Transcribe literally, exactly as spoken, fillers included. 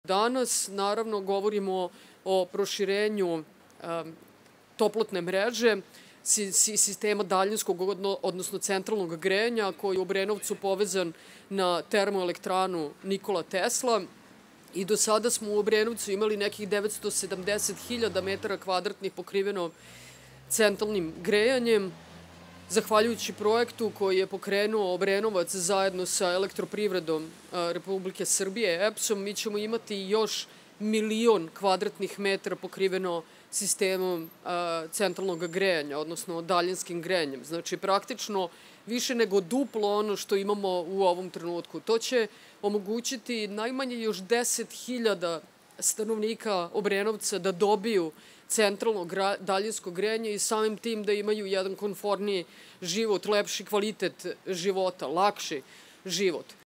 Danas, naravno, govorimo o proširenju toplotne mreže, sistema daljinskog, odnosno centralnog grejanja, koji je u Obrenovcu povezan na termoelektranu Nikola Tesla. I do sada smo u Obrenovcu imali nekih devetsto sedamdeset hiljada metara kvadratnih pokriveno centralnim grejanjem. Zahvaljujući projektu koji je pokrenuo Obrenovac zajedno sa Elektroprivredom Republike Srbije, E P S-om, mi ćemo imati još milion kvadratnih metara pokriveno sistemom centralnog grejanja, odnosno daljinskim grejanjem. Znači, praktično više nego duplo ono što imamo u ovom trenutku. To će omogućiti najmanje još deset hiljada stanovnika Obrenovca da dobiju centralno daljinsko grejanje i samim tim da imaju jedan komforniji život, lepši kvalitet života, lakši život.